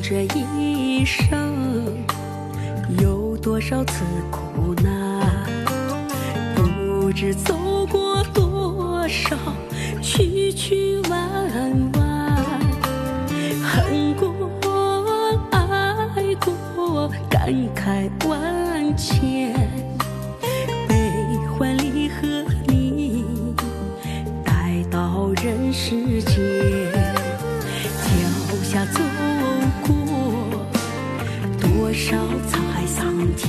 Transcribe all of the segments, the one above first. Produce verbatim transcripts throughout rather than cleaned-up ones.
这一生有多少次苦难，不知走过多少曲曲弯弯，恨过爱过感慨万千，悲欢离合你带到人世间，脚下走过多少沧海桑田，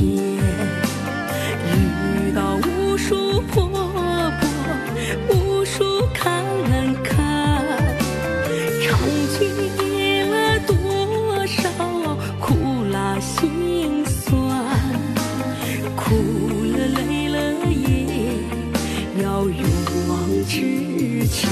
遇到无数波波，无数坎坎，尝尽了多少苦辣辛酸，哭了累了也要勇往直前。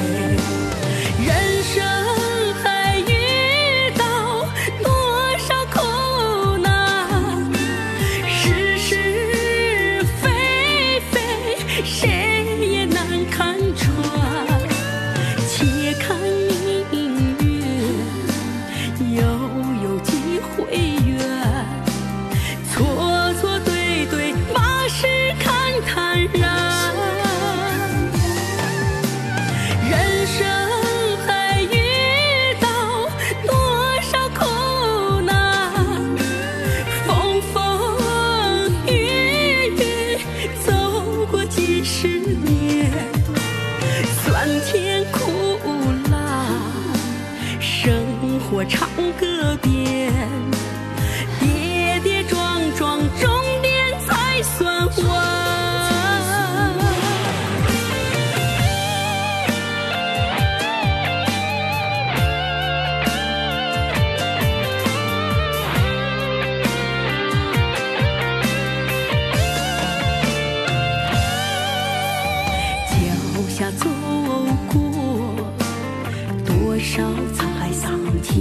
人生还遇到多少苦难，是是非非谁也难看穿，且看命运又有几回圆，错错对对马是看坦然。人生还遇到多少苦难，风风雨雨走过几十年，酸甜苦辣生活唱个遍，跌跌撞撞终点才算完。脚下走过多少沧海桑田，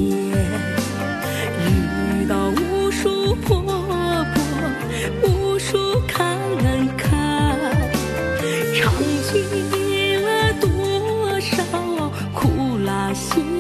遇到无数波波，无数坎坎，尝尽了多少苦辣辛